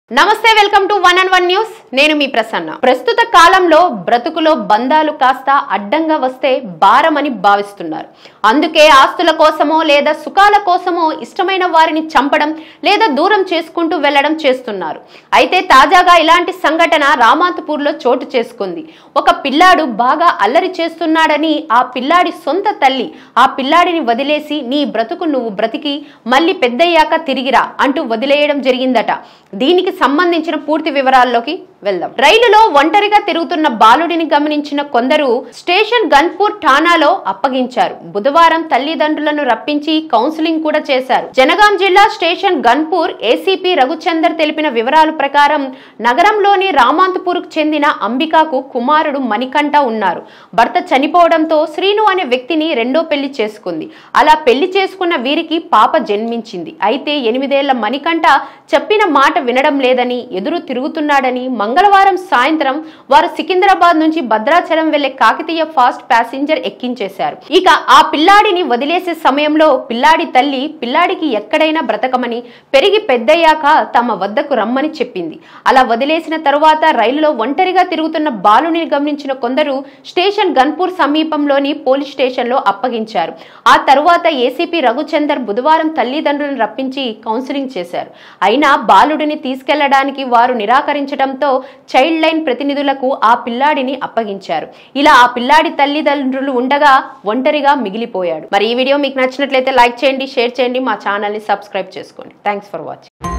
నమస్తే welcome to 1&1 news నేను మీ ప్రసన్న ప్రస్తుత కాలంలో బ్రతుకులో బంధాలు కాస్త అడ్డంగా వస్తే భారమని భావిస్తున్నారు అందుకే ఆస్తుల కోసమో లేదా సుఖాల కోసమో ఇష్టమైన వారిని చంపడం లేదా దూరం చేసుకుంటూ వెళ్ళడం చేస్తున్నారు అయితే తాజాగా ఇలాంటి సంఘటన రామాంతపూర్లో చోటు చేసుకుంది ఒక పిల్లాడు బాగా అల్లరి చేస్తున్నాడని ఆ పిల్లాడి సొంత తల్లి ఆ పిల్లాడిని వదిలేసి నీ బ్రతుకు నువ్వు బ్రతికి మళ్ళీ పెద్దయ్యాక తిరిగిరా అంటూ వదిలేయడం జరిగిందట దీనికి సంబంధించిన పూర్తి వివరాల్లోకి వెళ్దాం రైలులో ఒంటరిగా తిరుగుతున్న బాలుడిని గమనించిన కొందరు స్టేషన్ గన్పూర్ ఠాణాలో అప్పగించారు బుధవారం తల్లిదండ్రులను రప్పించి కౌన్సిలింగ్ కూడా చేశారు జనగాం జిల్లా స్టేషన్ గన్పూర్ ఏసీపీ రఘుచందర్ తెలిపిన వివరాల ప్రకారం నగరంలోని రామాంతపూర్కు చెందిన అంబికాకు కుమారుడు మణికంఠ ఉన్నారు భర్త చనిపోవడంతో శ్రీను అనే వ్యక్తిని రెండో పెళ్లి చేసుకుంది అలా పెళ్లి చేసుకున్న వీరికి పాప జన్మించింది అయితే 8 ఏళ్ల మణికంఠ చెప్పిన మాట వినడం లేదని ఎదురు తిరుగుతున్నాడని మంగళవారం సాయంత్రం వారు సికింద్రాబాద్ నుంచి భద్రాచలం వెళ్లే కాకతీయ ఫాస్ట్ ప్యాసింజర్ ఎక్కించేశారు ఇక ఆ పిల్లాడిని వదిలేసే సమయంలో పిల్లాడి తల్లి పిల్లాడికి ఎక్కడైనా బ్రతకమని పెరిగి పెద్దయ్యాక తమ వద్దకు రమ్మని చెప్పింది అలా వదిలేసిన తరువాత రైలులో ఒంటరిగా తిరుగుతున్న బాలుని గమనించిన కొందరు స్టేషన్ గన్పూర్ సమీపంలోని పోలీస్ స్టేషన్ లో అప్పగించారు ఆ తరువాత ఏసీపీ రఘుచందర్ బుధవారం తల్లిదండ్రులను రప్పించి కౌన్సిలింగ్ చేశారు అయినా బాలుడిని తీసుకెళ్లడానికి వారు నిరాకరించడంతో చైల్డ్ లైన్ ప్రతినిధులకు ఆ పిల్లాడిని అప్పగించారు ఇలా ఆ పిల్లాడి తల్లిదండ్రులు ఉండగా ఒంటరిగా మిగిలిపోయాడు మరి ఈ వీడియో మీకు నచ్చినట్లయితే లైక్ చేయండి షేర్ చేయండి మా ఛానల్ ని సబ్స్క్రైబ్ చేసుకోండి థాంక్స్ ఫర్ వాచింగ్